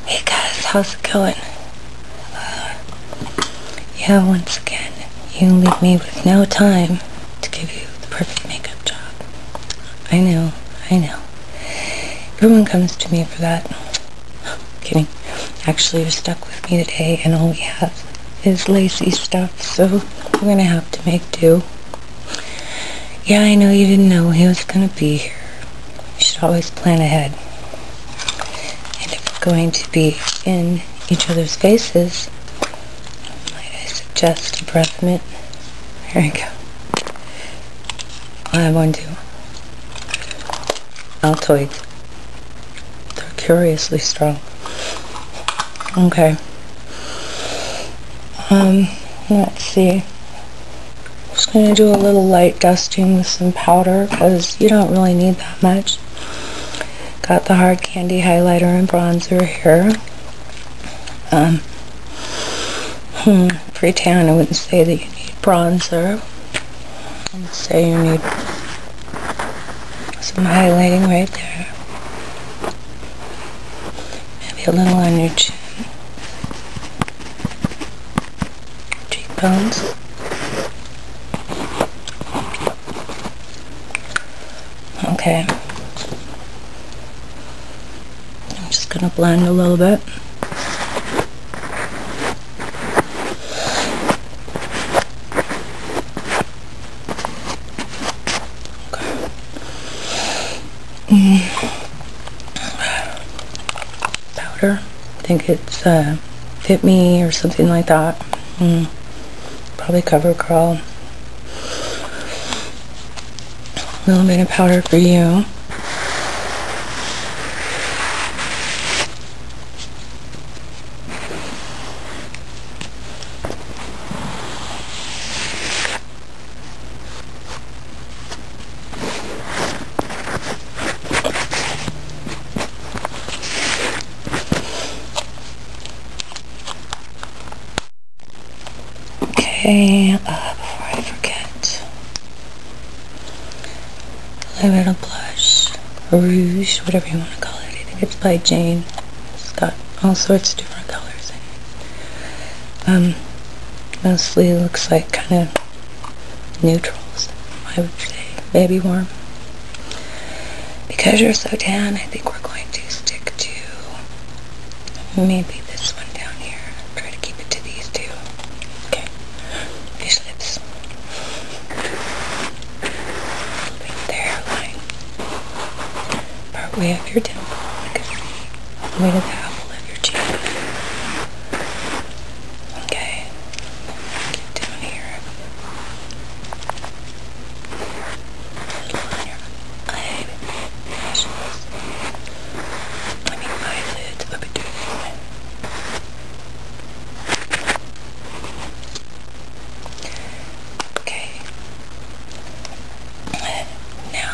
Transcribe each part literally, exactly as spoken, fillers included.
Hey guys, how's it going? Uh, yeah, once again, you leave me with no time to give you the perfect makeup job. I know, I know. Everyone comes to me for that. Kidding. Actually, you're stuck with me today, and all we have is lacy stuff, so we're gonna have to make do. Yeah, I know you didn't know he was gonna be here. You should always plan ahead. And if we're going to be in each other's faces, might I suggest a breath mint? Here we go. I have one too. Altoids. They're curiously strong. Okay. Um, let's see. Just gonna do a little light dusting with some powder because you don't really need that much. Got the hard candy highlighter and bronzer here. Um, hmm, for tan, I wouldn't say that you need bronzer. I would say you need some highlighting right there. Maybe a little on your chin. Cheekbones. Okay. I'm just gonna blend a little bit. Okay. Mm. Powder. I think it's uh, Fit Me or something like that. Mm. Probably CoverGirl. A little bit of powder for you. Okay, uh, before I forget, a little blush, rouge, whatever you want to call it. I think it's by Jane. It's got all sorts of different colors in it. Um, mostly looks like kind of neutrals, I would say. Baby warm. Because you're so tan, I think we're going to stick to maybe this one down here. Try to keep it to these two. Okay. Fish lips. A little bit of the hairline. Part way up your dimple. I can see. Way to the apple of your cheek. Okay. Get down here. A little on your eyelashes. I mean eyelids up between. Okay. Now, let's see. Um,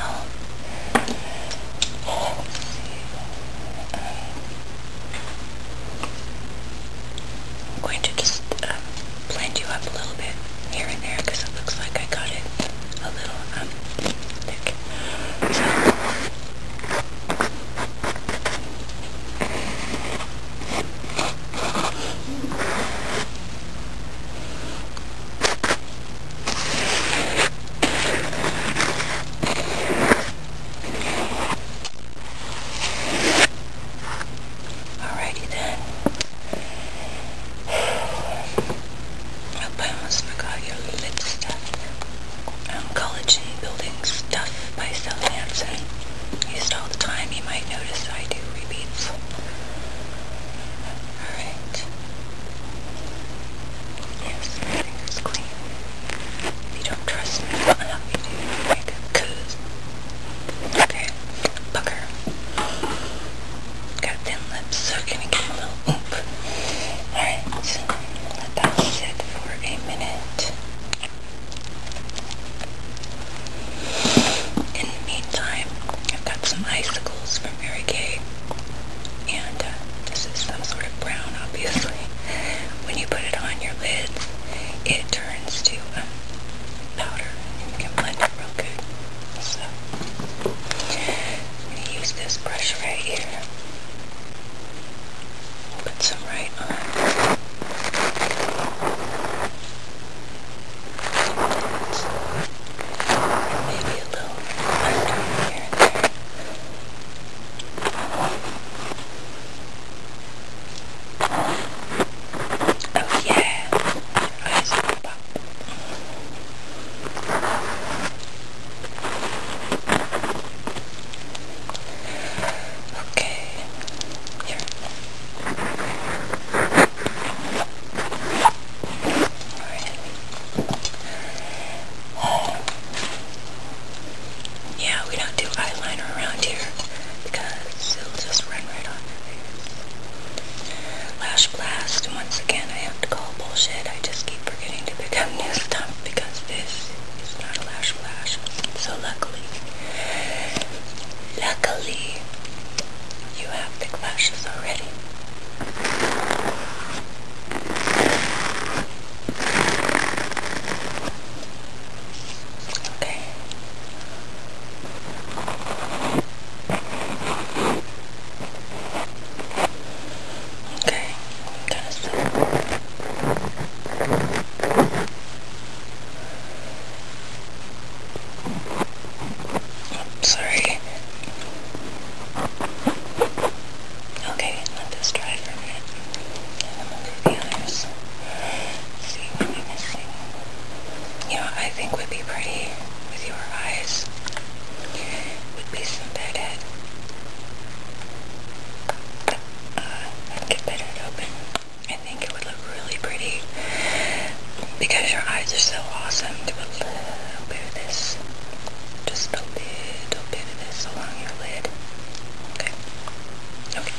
awesome. Do a little bit of this. Just a little bit of this along your lid. Okay. Okay.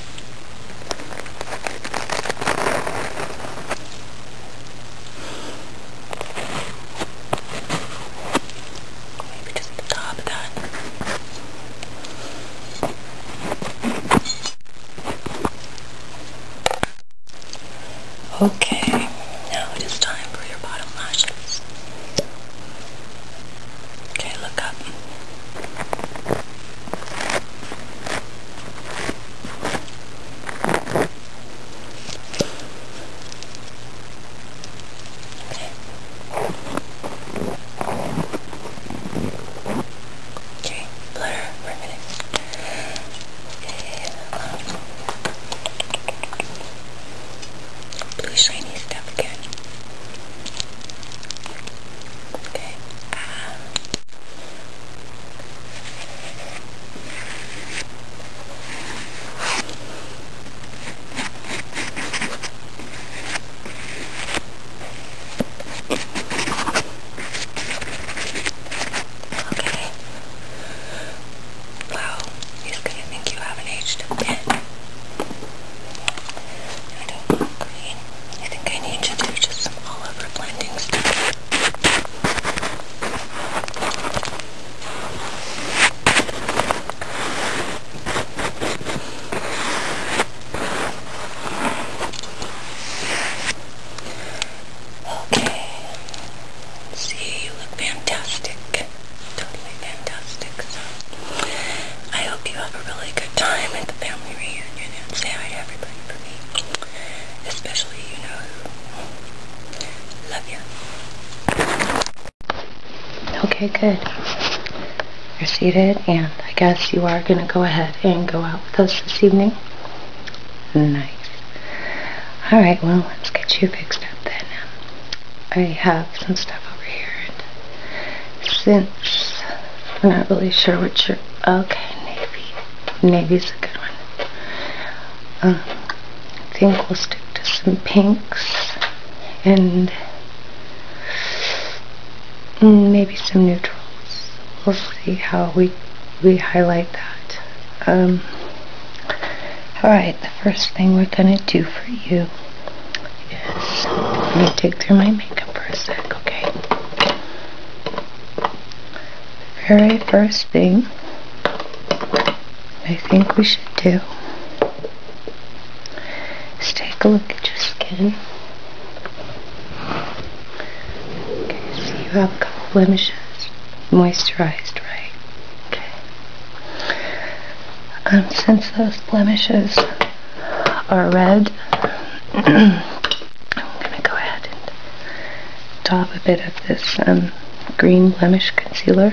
Maybe just the top of that. Okay, now it is time for your bottom lashes. Okay, look up. Okay. Okay, blur for a minute. Okay. Blue shiny stuff again. Okay. Ah. Okay. Wow, he's gonna think you haven't aged a bit. I don't want green. I think I need to do just some all over blending stuff. Okay. See, you look fantastic. Totally fantastic. So, I hope you have a really good time at the family reunion and say hi to everybody for me. Especially you know who. Love you. Okay, good. You're seated, and I guess you are going to go ahead and go out with us this evening. Nice. Alright, well, let's get you fixed up then. I have some stuff over here, and since we're not really sure what you're... Okay, navy. Navy's a good one. Um, I think we'll stick to some pinks and maybe some neutrals. We'll see how we we highlight that. Um, Alright, the first thing we're going to do for you is let me dig through my makeup for a sec, okay? The very first thing I think we should do is take a look at your skin. Okay, so you have a couple blemishes. Moisturized, right? Okay. Um, since those blemishes are red, I'm going to go ahead and dab a bit of this um, green blemish concealer.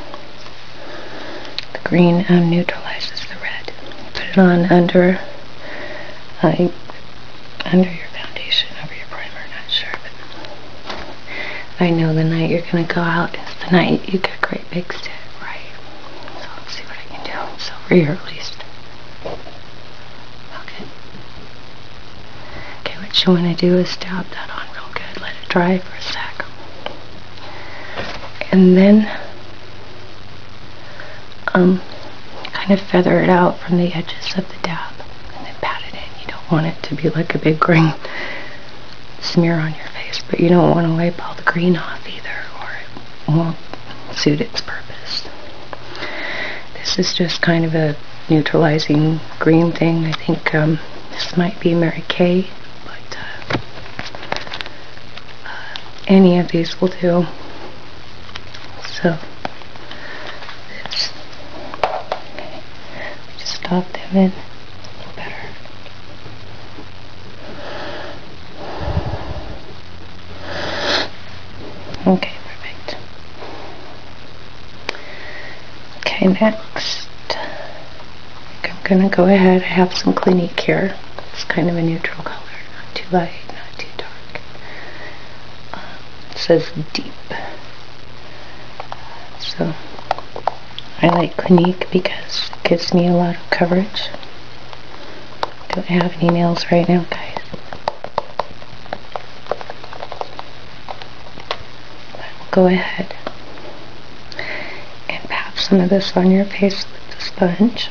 The green um, neutralizes the red. Put it on under, uh, under your foundation, over your primer, not sure, but I know the night you're going to go out is the night you get great big stick, right? So let's see what I can do. So over here at least. Okay. Okay, what you want to do is dab that on real good. Let it dry for a sec. And then um, kind of feather it out from the edges of the dab. And then pat it in. You don't want it to be like a big green smear on your face, but you don't want to wipe all the green off either, or it won't suit its purpose. This is just kind of a neutralizing green thing. I think um, this might be Mary Kay, but uh, uh, any of these will do. So this, okay, just dot them in a little better. Okay, perfect. Okay, next, I'm going to go ahead. I have some Clinique here. It's kind of a neutral color, not too light, not too dark. Um, it says deep. So, I like Clinique because it gives me a lot of coverage. Don't have any nails right now, guys. go ahead and pat some of this on your face with the sponge.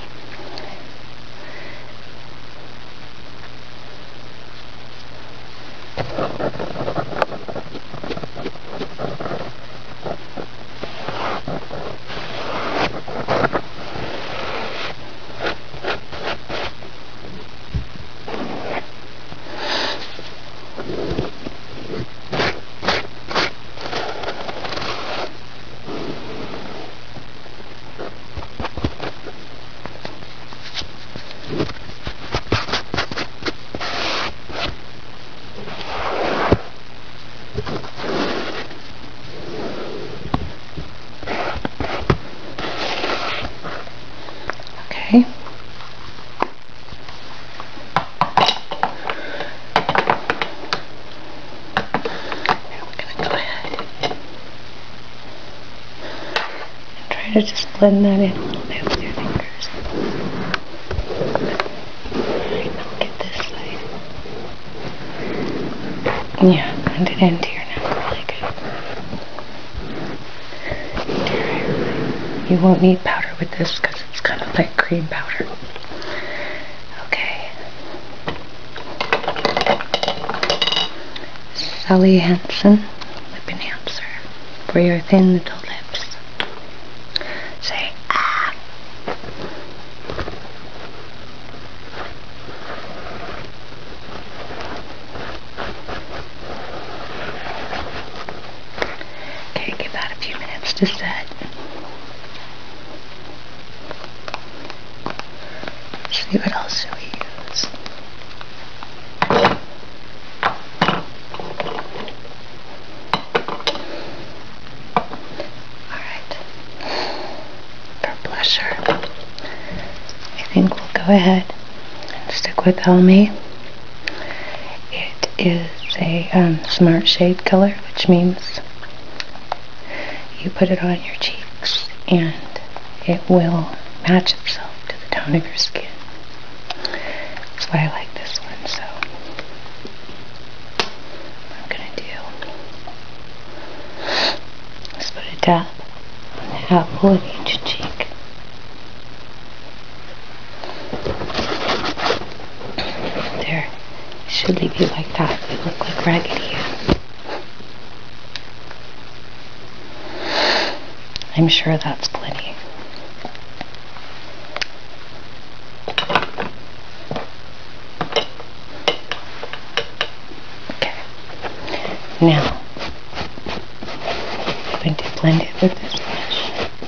Okay. Now we're going to go ahead and try to just blend that in a little bit with your fingers. Alright, now get this side. Yeah, blend it into your neck really good. You won't need powder with this because it's kind of like cream powder. Okay. Sally Hansen Lip Enhancer for your thin little lips. Say ah. Okay, give that a few minutes to set. See what else should we use? Alright. For blusher, I think we'll go ahead and stick with Helme. It is a um, smart shade color, which means you put it on your cheeks and it will match itself to the tone of your skin. That's why I like this one. So what I'm going to do is put a dab on the apple of each cheek. There. It should leave you like that. You look like Raggedy Ann. I'm sure that's plenty. Now, I'm going to blend it with this brush.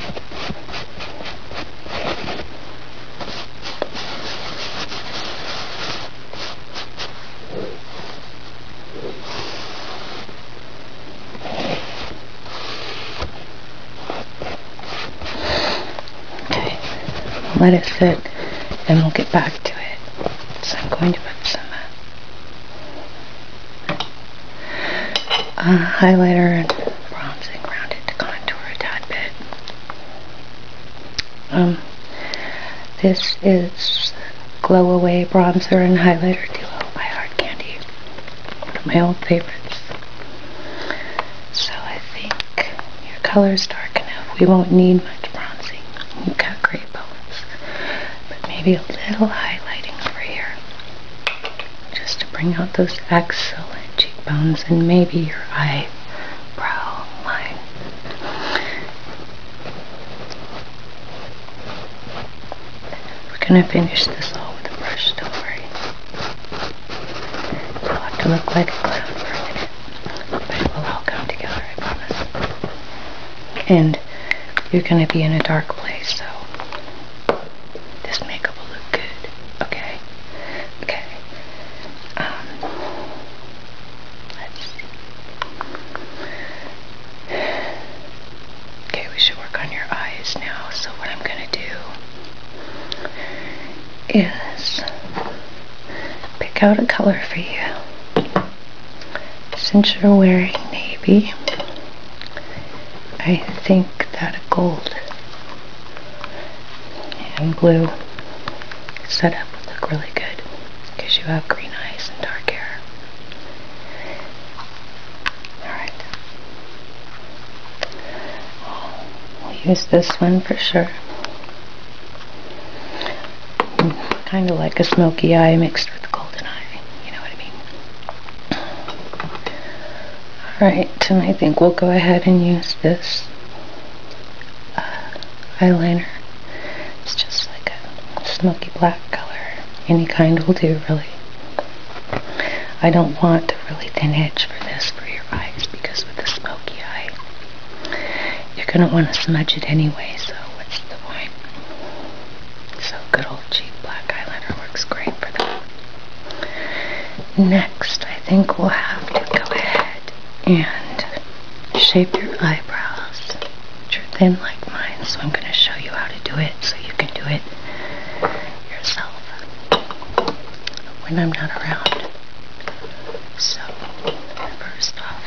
Okay, let it sit and we'll get back to it. So I'm going to put some Uh, highlighter and bronzing around it to contour a tad bit. Um, this is Glow Away Bronzer and Highlighter Duo by Hard Candy. One of my old favorites. So I think your color's dark enough. We won't need much bronzing. You've got great bones. But maybe a little highlighting over here. Just to bring out those excellent cheekbones and maybe your eyebrow line. We're going to finish this all with a brush, don't worry. You'll have to look like a clown for a minute, but it will all come together, I promise. And you're going to be in a dark place, so this makeup will look good, okay? Okay. Um, let's see. Okay, we should work on your eyes now, so what I'm going to do is pick out a color for you. Since you're wearing navy, I think that a gold and blue setup would look really good because you have green eyes and dark hair. Alright. use this one for sure. Kind of like a smoky eye mixed with a golden eye, you know what I mean? Alright, and I think we'll go ahead and use this uh, eyeliner. It's just like a smoky black color. Any kind will do, really. I don't want a really thin edge for this for your eyes, because with the smoky eye, you're going to want to smudge it anyway, so what's the point? So good old cheap black eyeliner works great for that. Next, I think we'll have to go ahead and shape your eyebrows. You're thin like mine, so I'm going to show you how to do it so you can do it yourself when I'm not around. So, first off,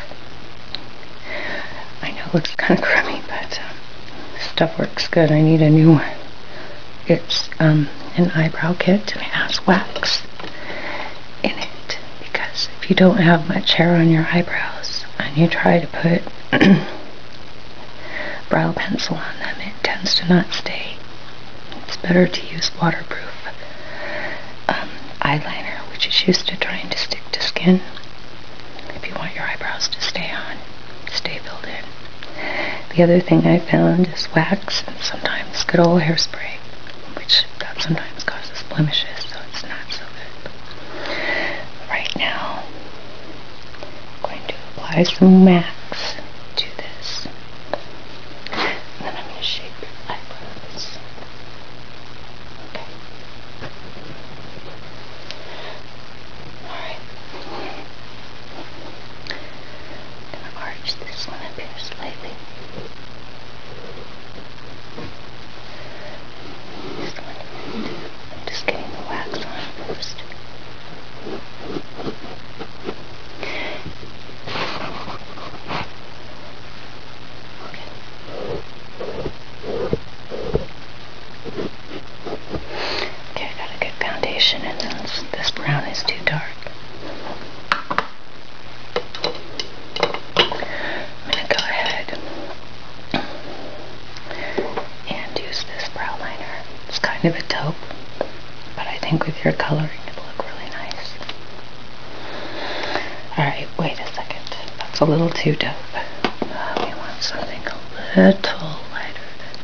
I know it looks kind of crummy, but um, this stuff works good. I need a new one. It's um, an eyebrow kit, and it has wax in it, because if you don't have much hair on your eyebrows and you try to put brow pencil on them, it tends to not stay. It's better to use waterproof um, eyeliner, which is used to trying to stick to skin, if you want your eyebrows to stay on, stay filled in. The other thing I found is wax and sometimes good old hairspray, which that sometimes causes blemishes, so it's not so good. But right now, I'm going to apply some wax to this, and then I'm going to shape your eyebrows. Okay. Alright. I'm going to arch this one up here slightly. This one. I'm just getting the wax on first. Okay. Okay, I got a good foundation, and this, this brown is too dark. I'm going to go ahead and use this brow liner. It's kind of a taupe, but I think with your coloring it'll look really nice. Alright, wait a second. That's a little too dope. Uh, we want something a little lighter than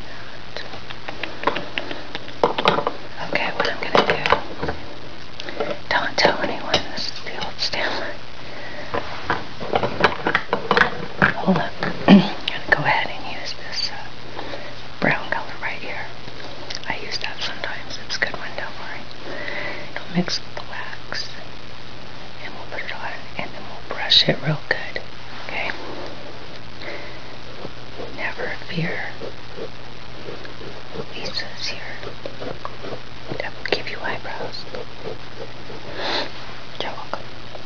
that. Okay, what I'm going to do, don't tell anyone, this is the old Stanley. Hold up. I'm going to go ahead and use this uh, brown color right here. I use that sometimes. It's a good one, don't worry. It'll mix with the wax. And we'll put it on, and then we'll brush it real good. Okay? Never fear. Lisa's here. That will give you eyebrows. You're welcome.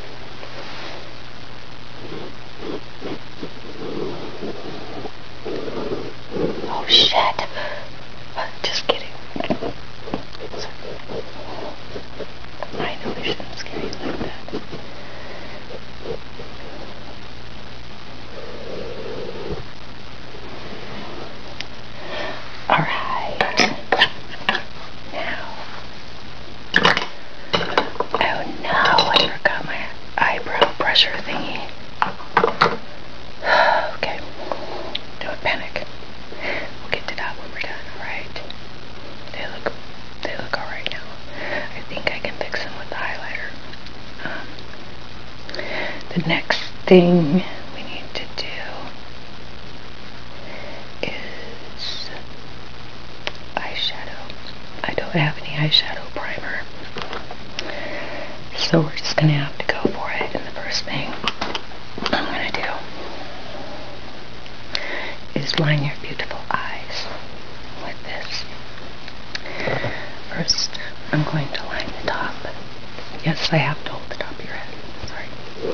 Oh shit. Just kidding. Sorry. I know I shouldn't scare you like that. Alright. Now. Oh no, I forgot my eyebrow brusher thingy. Okay. Don't panic. We'll get to that when we're done, alright? They look they look alright now. I think I can fix them with the highlighter. Um, the next thing we need to do is eyeshadow. I don't have any eyeshadow primer, so we're just going to have to go for it. And the first thing I'm going to do is line your beautiful eyes with this. First, I'm going to line the top. Yes, I have to hold the top of your head. Sorry.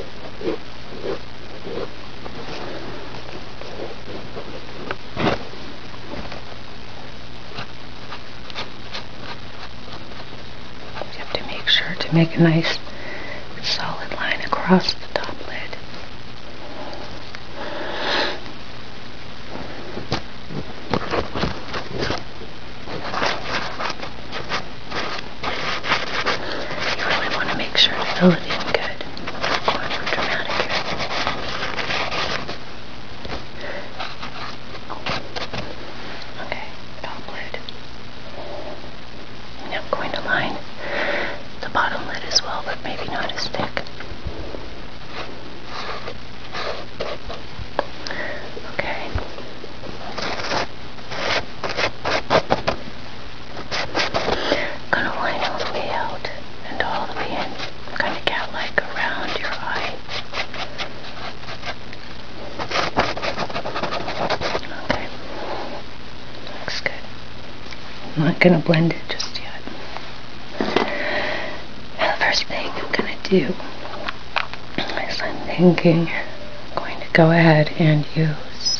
You have to make sure to make a nice solid line across the top lid. I'm not going to blend it just yet. And the first thing I'm going to do is I'm thinking I'm going to go ahead and use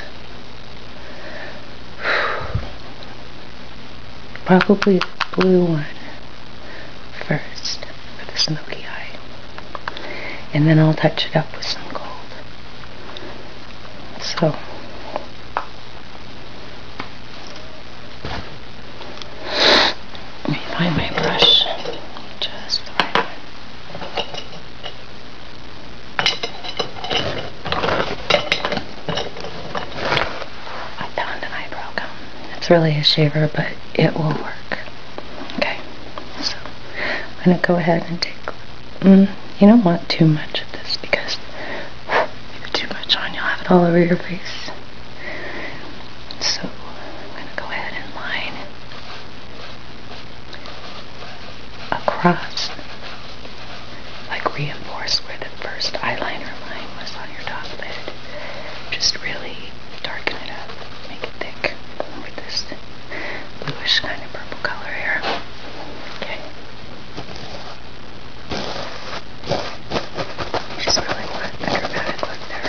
probably the blue one first for the smoky eye. And then I'll touch it up with some gold. So let me find my brush. Just the right one. I found an eyebrow comb. It's really a shaver, but it will work. Okay, so I'm going to go ahead and take, mm, you don't want too much of this because if you put too much on, you'll have it all over your face. So I'm going to go ahead and line across, like reinforce where the first eyeliner line was on your top lid. Just really darken it up, make it thick with this bluish kind of purple color here. Okay. Just really want a dramatic look there.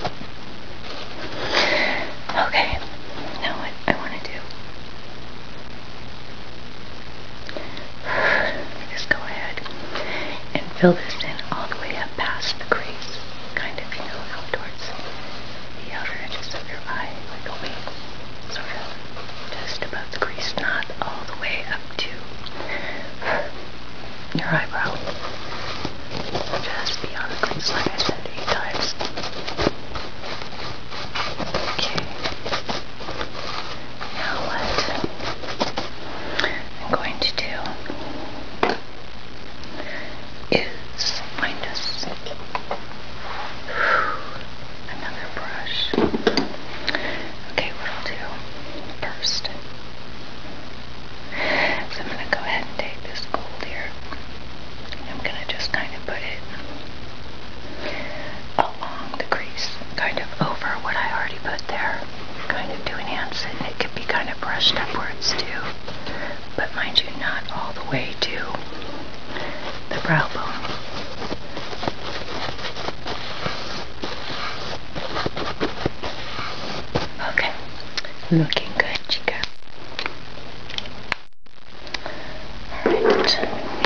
Okay, now what I want to do is go ahead and fill this in all the way up past the crease, kind of, you know, out towards the outer edges of your eye, like a wing, sort of, just above the crease, not all the way up to your eyebrow, just beyond the crease, like I said eight times. Okay, now what I'm going to do is find us another brush. Okay, what I'll do first, so I'm going to go ahead and take this gold here, and I'm going to just kind of put it along the crease, kind of over what I already put there, kind of to enhance it. It could be kind of brushed upwards too, but mind you, not all the way to the brow bone. Okay, looking good, chica. Alright,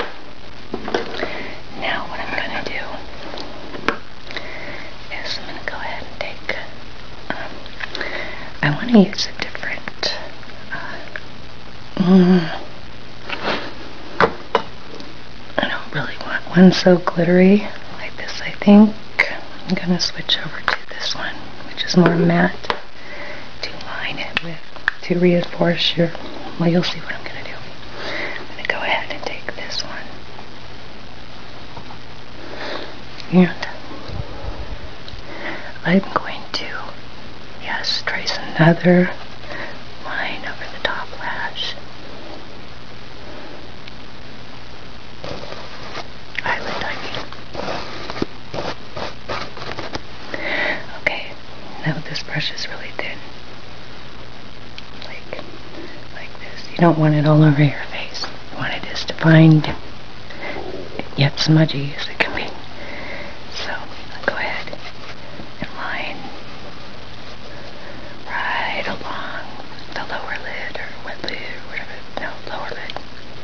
now what I'm going to do is I'm going to go ahead and take, um, I want to use a different, uh, mm, I don't really want one so glittery like this. I think I'm going to switch over to this one, which is more matte, to line it with, to reinforce your, well, you'll see what I'm going to do. I'm going to go ahead and take this one, and I'm going to, yes, trace another line over the top lash. Eyelid, I mean. Okay, now this brush is really thin. Like, like this. You don't want it all over your face. You want it as defined, yet smudgy as it can be. So, I'll go ahead and line right along the lower lid, or wet lid, or whatever. No, lower lid.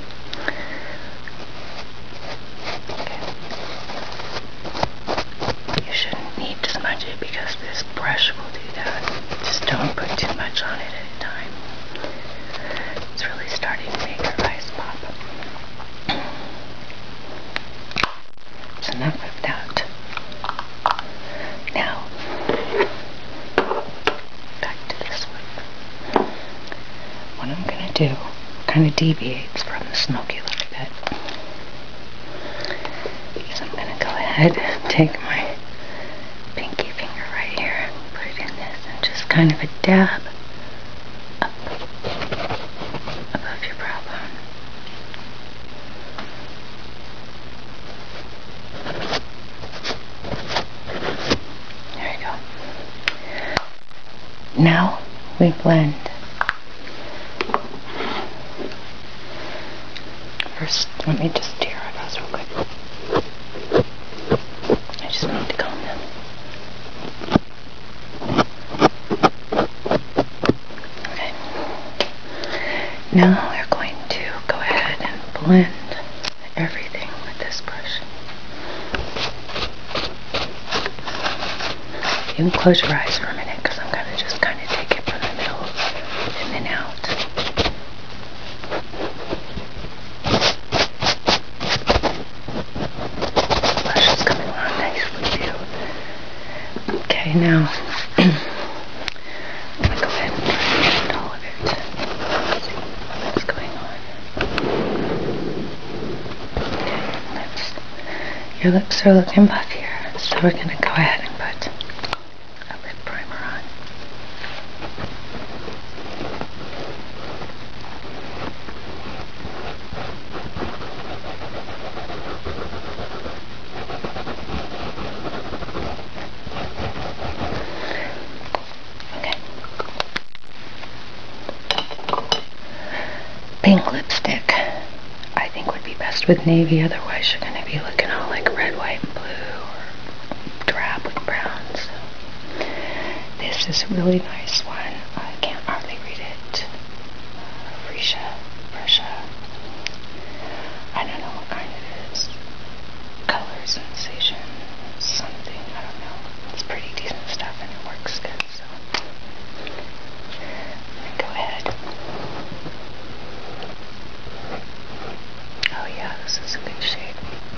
Okay. You shouldn't need to smudge it because this brush will do that. Just don't put too much on it at a time. It's really starting to make your eyes pop. So enough of that. Now, back to this one. What I'm going to do kind of deviates from the smoky look a bit. So I'm going to go ahead and take my pinky finger right here, put it in this, and just kind of a dab up above your brow bone. There you go. Now we blend first, let me just do your eyebrows real quick. I just need to comb them. Okay. Now we're going to go ahead and blend everything with this brush. You can close your eyes for a minute because I'm going to just kind of take it from the middle and then out. Okay, now I'm going to go ahead and blend all of it. Let's see what's going on. Okay, lips. Your lips are looking puffier, so we're going to go ahead and put a lip primer on. Pink lipstick, I think would be best with navy, otherwise you're going to be looking all like red, white, and blue, or drab with brown. So this is a really nice one. I can't hardly read it. Uh, Freesia, Freesia. I don't know what kind it is. Color sensation, something, I don't know. It's pretty decent stuff and it works good, so I'm going to go ahead. Oh yeah, this is a good shade.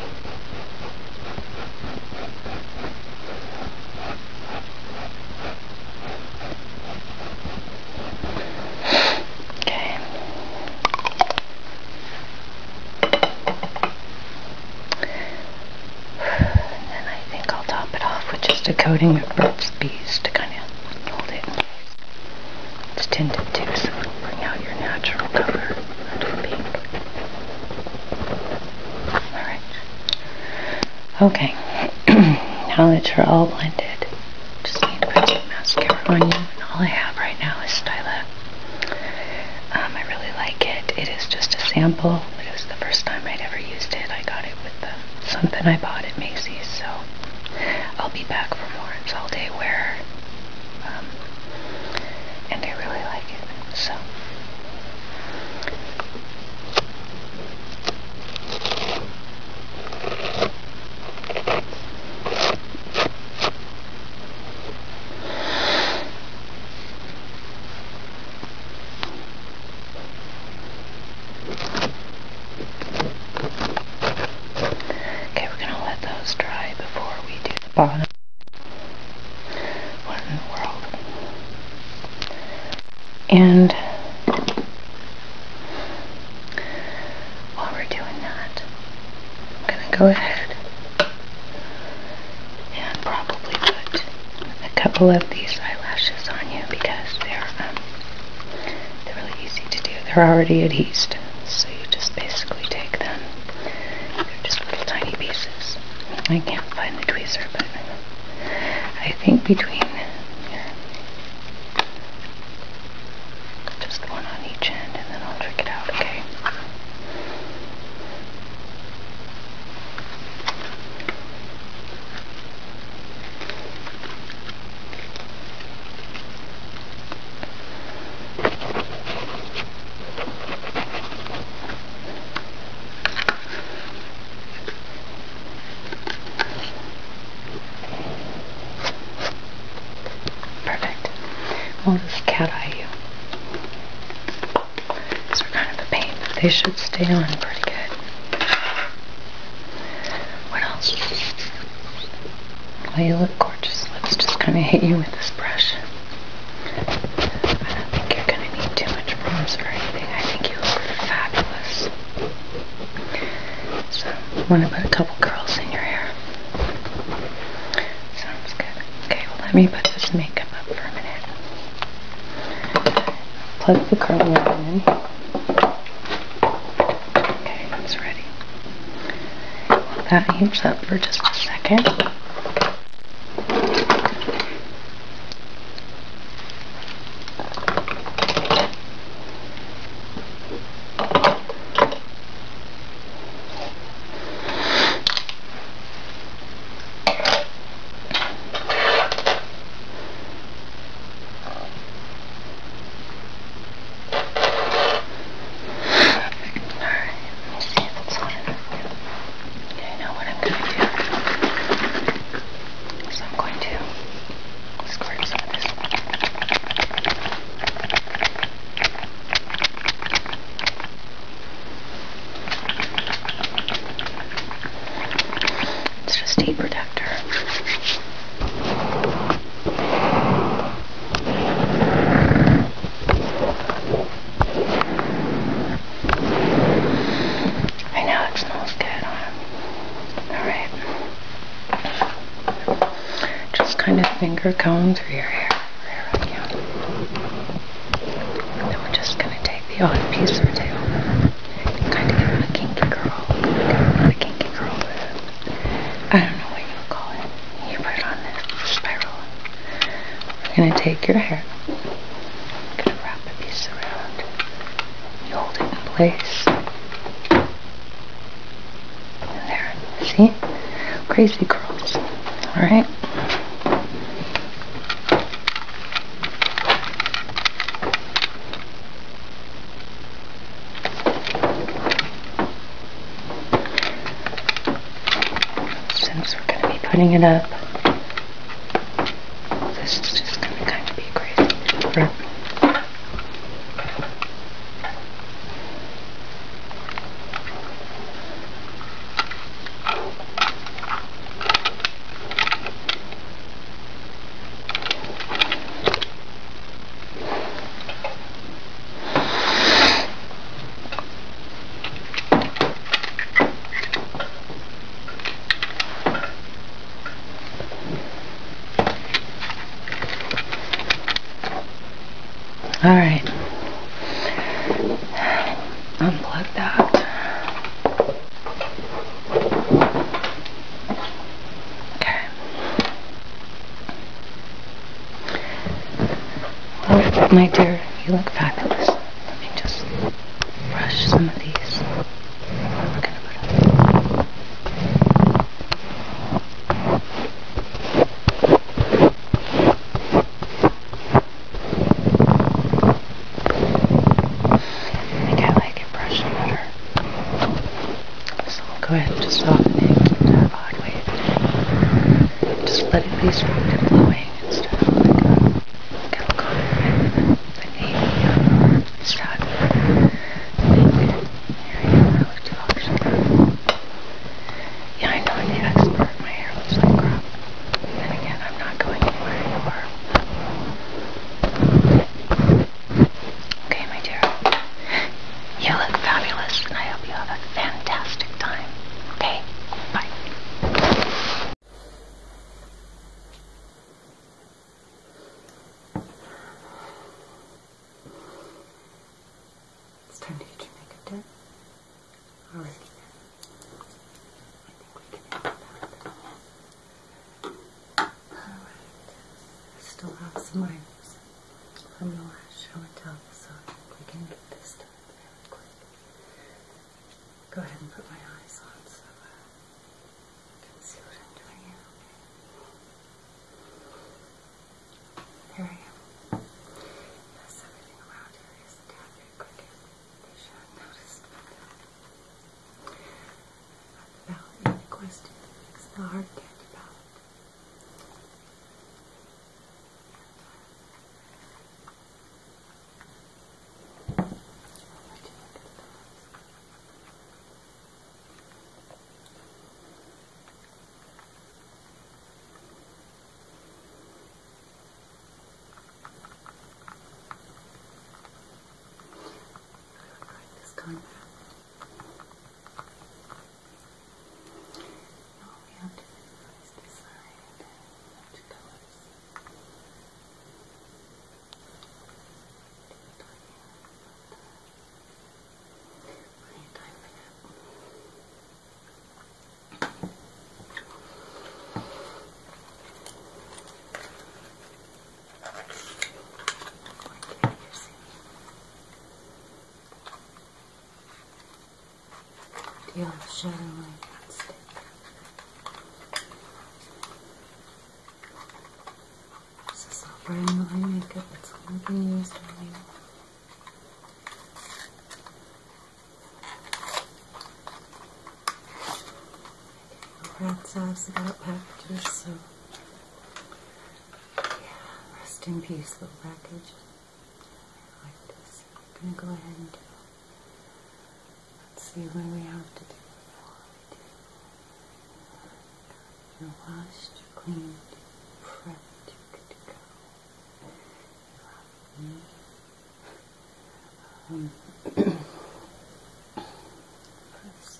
Okay. And then I think I'll top it off with just a coating of Burt's Bees to kind of hold it in place. It's tinted too, so it'll bring out your natural color under the pink. Okay, now that you're all blended, just need to put some mascara on you. And all I have right now is Styla. Um, I really like it. It is just a sample, but it was the first time I'd ever used it. I got it with the, something I bought at Macy's, so I'll be back for more. It's all day wear, um, and I really like it. So. Bottom. What in the world? And while we're doing that, I'm going to go ahead and probably put a couple of these eyelashes on you because they're um, they're really easy to do. They're already adhesed, so you just basically take them. They're just little tiny pieces. I can't find the tweezer, but I think between here, just one on each end, and then I'll trick it out, okay? I'll just cat eye you. These are kind of a pain, but they should stay on pretty good. What else? Well, you look gorgeous. Let's just kind of hit you with this brush. I don't think you're going to need too much bronzer or anything. I think you look fabulous. So, I want to put a couple curls in your hair. Sounds good. Okay, well, let me put this makeup up for a minute. Plug the curler in. Okay, it's ready. Well, that heats up for just a second. finger comb through your hair. Right here. Then we're just going to take the odd piece or two. Kind of give it a kinky curl. Not a kinky curl, but I don't know what you would call it. You put it on this spiral. We're going to take your hair. I'm going to wrap a piece around. You hold it in place. And there. See? Crazy curls. Alright? Since we're going to be putting it up, this is just going to kind of be crazy. Right? Alright, unplug that. Okay. Well, my dear, you look fabulous. Let me just brush some of these. We're going to put up. Go ahead and just soften it, keep that odd wave. Just let it be smooth and flowing instead of like a kettle coffee with the navy stud. Here you go, I look too actually. Yeah, I know I'm the expert. My hair looks like crap. And again, I'm not going anywhere anymore. Okay, my dear. You look fabulous, and I hope you have a fantastic time. Okay, bye. It's time to get your makeup done. Alright. I think we can end that. Alright. I still have some items from the last show and tell, so I think we can get this done very quick. Go ahead and put my eyes on so uh, you can see what I'm doing here. There I am. Yes, everything around here is a tad bit crooked. You should have noticed. I've got the palette you requested. It's the hard candy palette. I'll let you look at those. This going back. All we have to do is decide which colors. Plenty of time for that. Going to get your seat. Do you have a shadow like that stick? This is all brand new eye makeup. It's only been used earlier. Rats ass about packages, so yeah, rest in peace, little package. I like this. I'm gonna go ahead and do. Let's see what we have to do before we do. You're washed, you're cleaned, you're prepped, you're good to go. You have me. Um, first.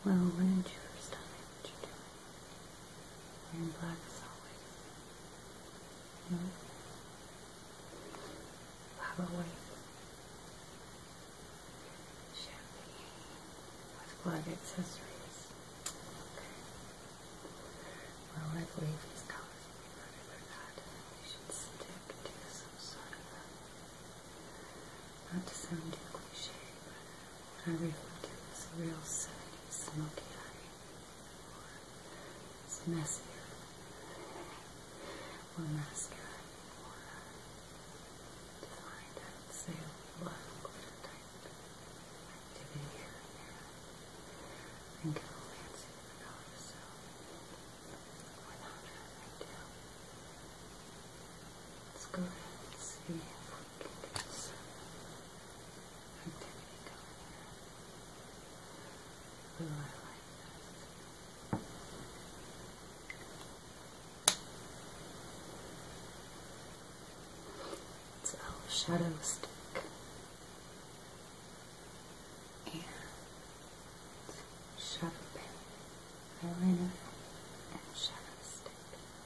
Well, when did you first tell me what you're doing? Wearing black as always. No? How about white? Champagne with black accessories. Okay. Well, I believe these colors will be better than that. We should stick to some sort of a, not to sound too cliche, but what I refer to as a real seventies smoky eye. Or it's messier. Or mascara. Or uh, defined, I would say, a lot of glitter type activity here and there. I think it'll fancy the color, so without further ado, let's go ahead and see if we can get some activity going here. Ooh, I like this. It's a shadow stick and shadow pen, eyeliner, and shadow stick.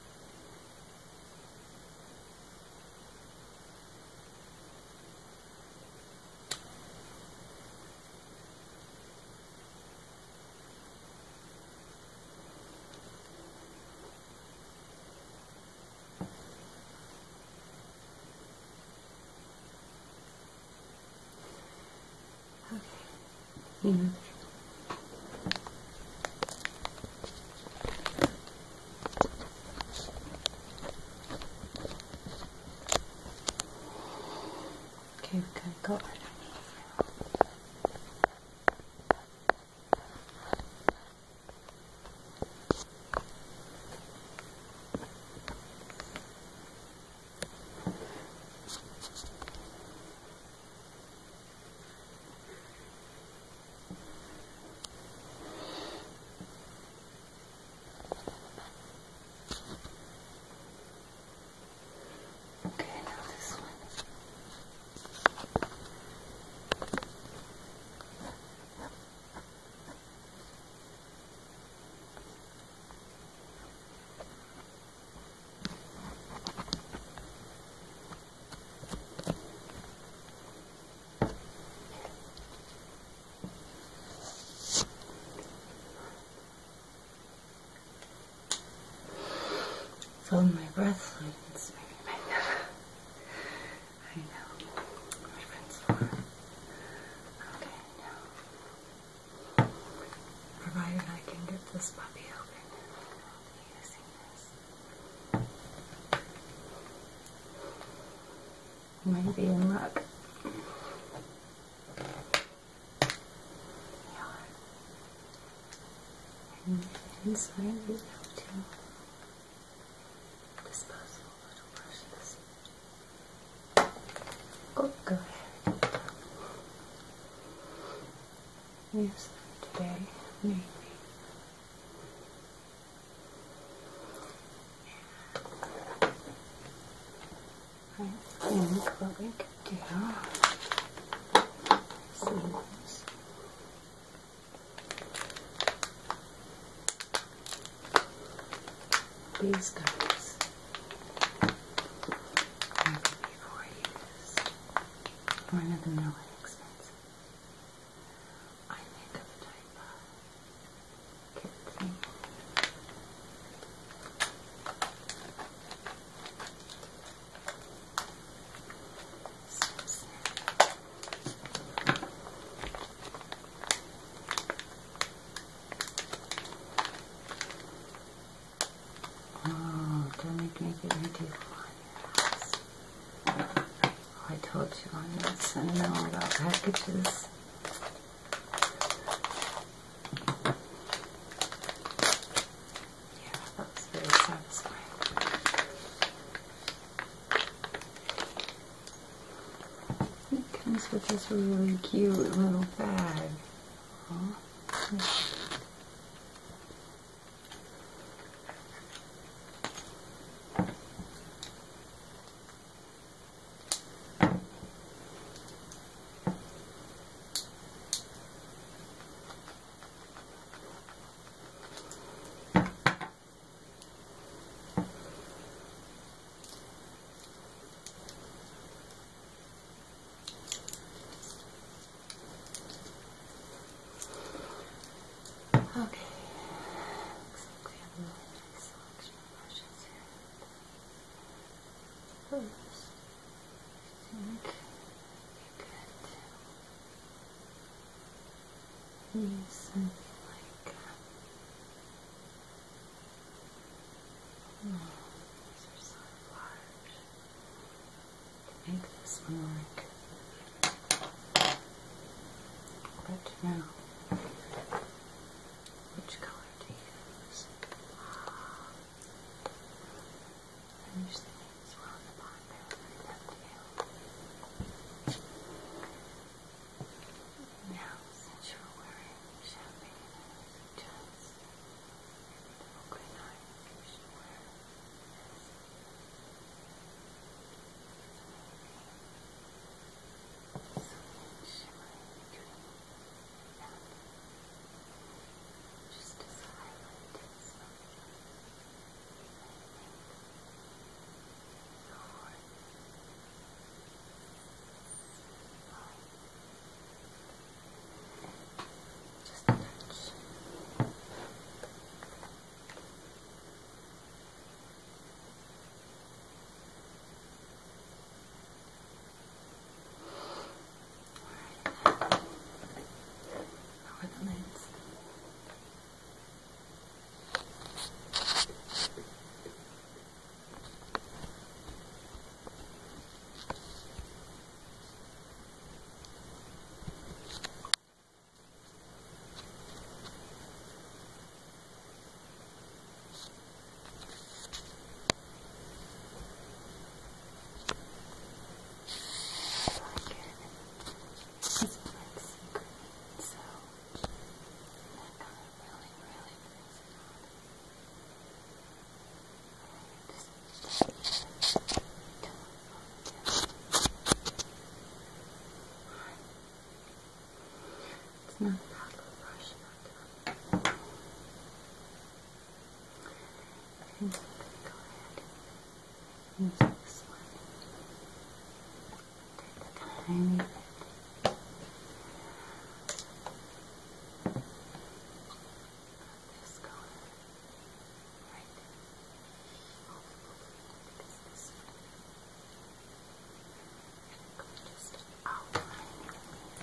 Okay, you know the drill. Okay, we've got to go underneath. Okay, now this one. So my breath loosens me. I know. My friend's far. Okay, now. Provided I can get this puppy open, I'll be using this. Might be in luck. And inside we have two disposable little brushes. Oh, go ahead. Use them today, maybe. I think what we could do is these guys need to be before used. One of them are really expensive. Eye makeup type kit thing. Oh, don't make me get into fun. Oh, I told you on this. I know about packages. Yeah, that was very satisfying. It comes with this really cute little bag. Oh, these and like, oh, these are so large. To make this one work. But now, which color to use? I use the names were on the bottom there. I'll leave that to you. Now, since you're wearing champagne, I would suggest it would look nice. You should wear this. Something shimmering between that. Just as a highlight to something. Just a touch. Lower the lids. I like it. It's like some green, so that color really, really brings it out. Just till I it's not about the brush, not the I think I'm going to go ahead and use this one. Take a tiny bit. This color right there. Because this one. And I'm going to just outline it.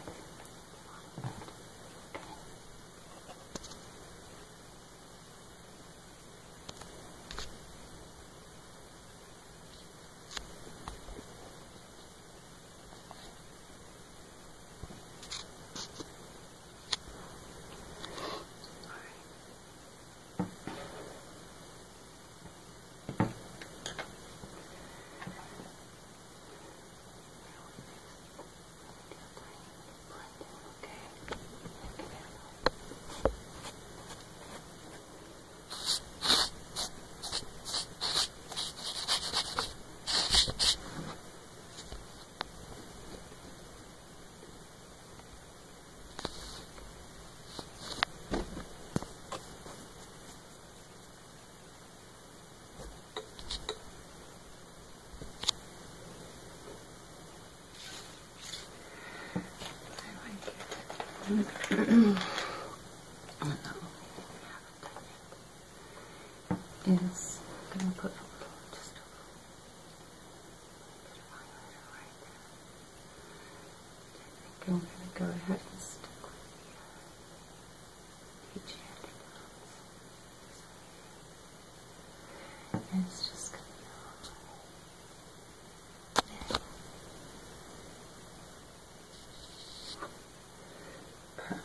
Oh no, we haven't done yet. Is I'm going to put a little, just a little bit of highlighter right there. I think I'm going to go ahead and stick with the peachy undertones. And it's just going to be all right. Perfect.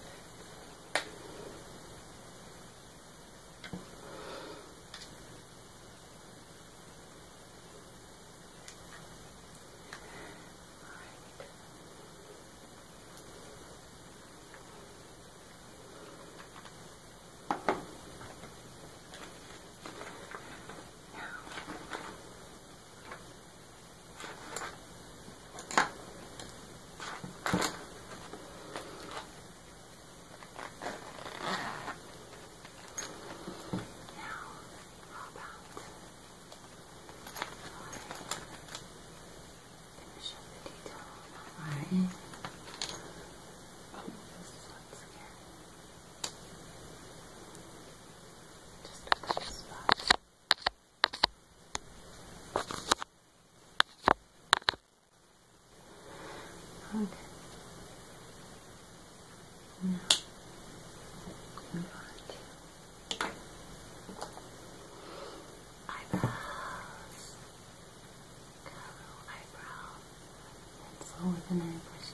Okay. Now, go with an airbrush.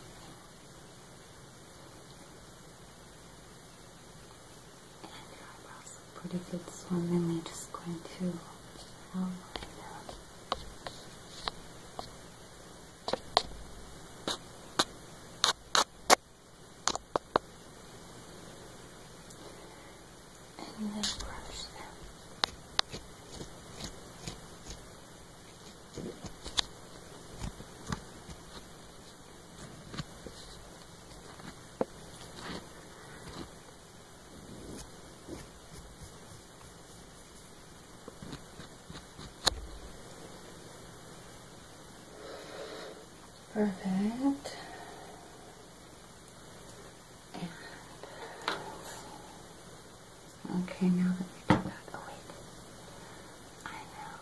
And your eyebrows look pretty good, so I'm really just going to outline them. And then brush them. Perfect. And okay, now that we do that, oh wait, I know,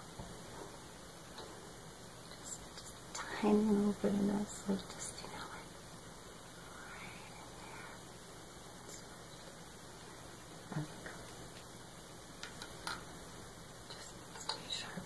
just, just a tiny little bit of ness, so just, you know, like, right in there. Okay. Just stay sharp.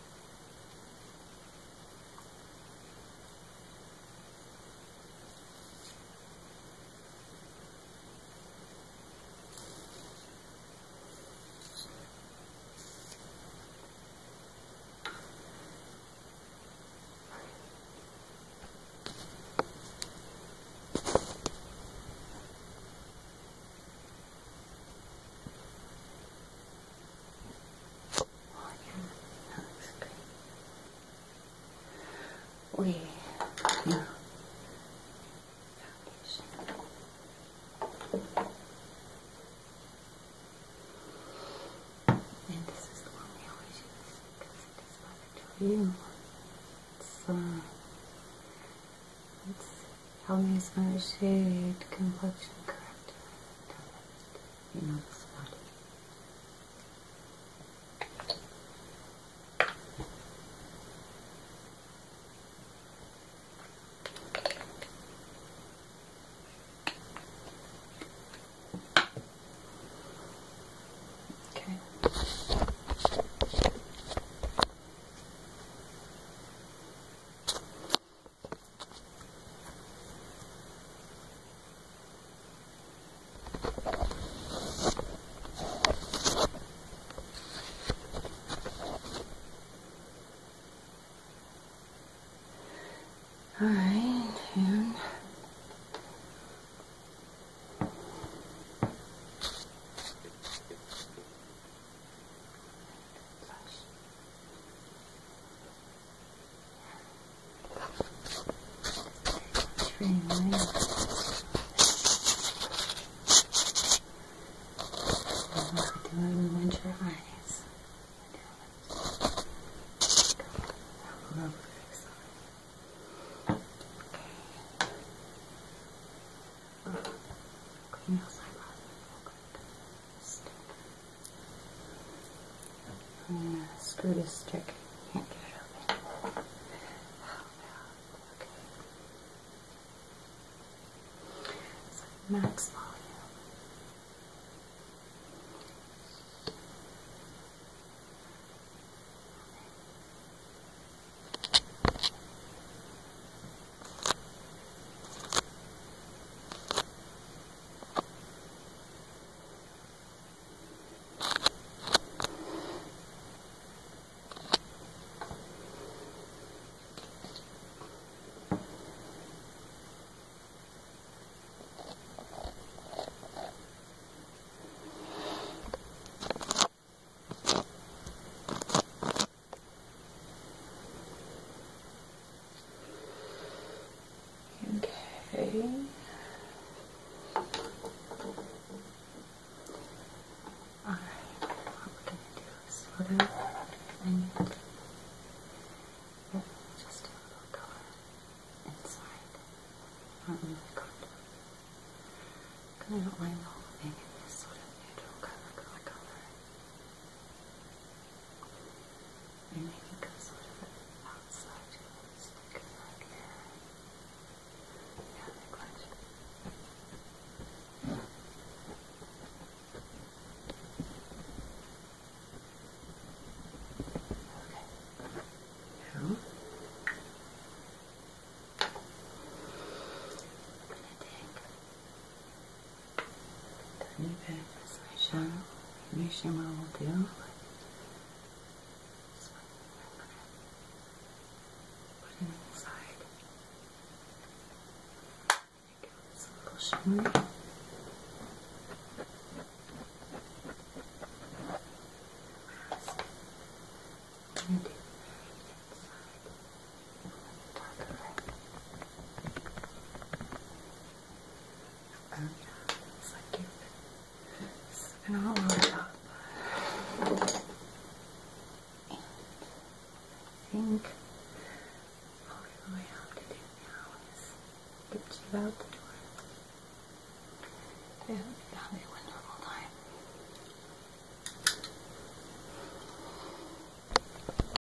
We now foundation. And this is the one we always use because it is by you. It's uh it's Helmi's Mother Shade Complexion Corrector. You know this one. Alright, and really nice. And what we do in winter eyes. All over. Clean those eyebrows real quick. Stick. I'm gonna screw this stick. Can't get it open. Oh, okay. It's like max volume. Okay. Alright, what we're going to do is sort of blend it with just a little color inside. Not really color. I'm going to outline the whole thing in this sort of neutral color, color, color. And maybe go sort of outside your lipstick right here. Yeah, they're good. Okay. Now, tiny bit as my shadow. Maybe shimmer will do. This one I'm gonna put it inside. Give this a little shimmer. I'm gonna do the very inside. It's like you've been sucking all over up. And I think all we really have to do now is get you out the door. I haven't found it one